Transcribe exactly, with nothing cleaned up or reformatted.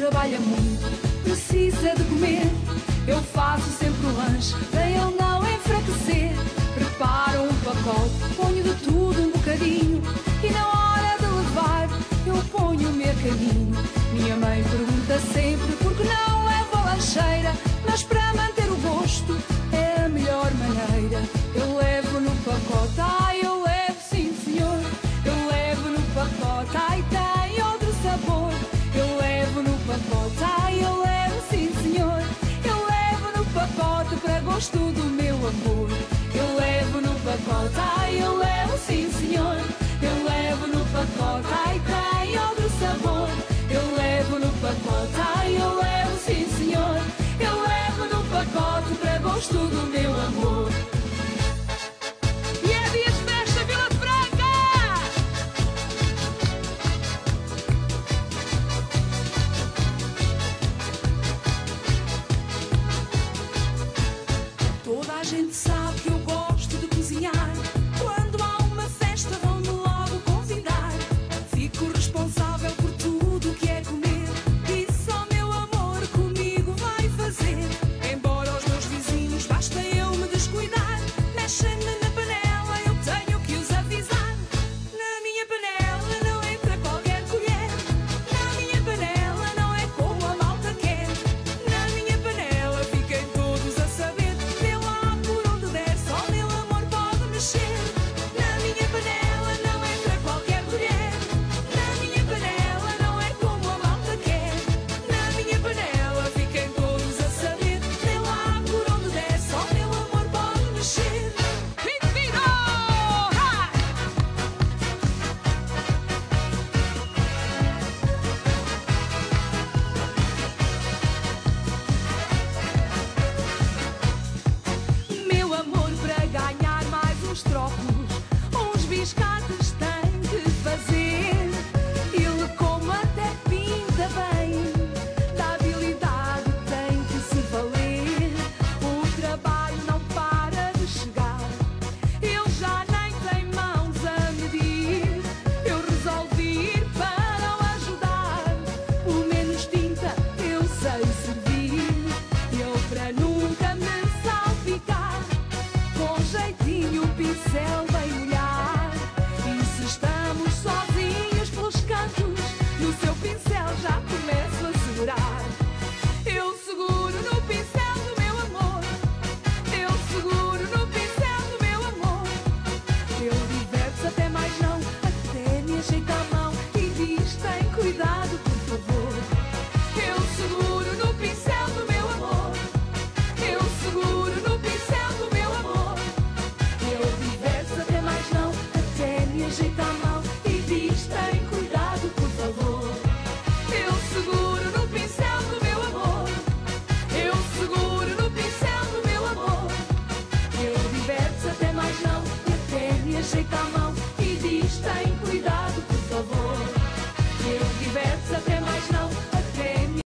trabalha muito, precisa de comer. Eu faço sempre o lanche para ele não enfraquecer. Preparo um pacote, ponho de tudo um bocadinho, e na hora de levar eu ponho o mercadinho. Minha mãe pergunta sempre por que não levo a lancheira, mas para manter o gosto é a melhor maneira. Eu levo no pacote, ai eu levo sim senhor. Eu levo no pacote, ai tem outro sabor. Eu levo no pacote, ai eu levo sim senhor. Eu levo no pacote para gosto do meu amor. Eu levo no pacote, ai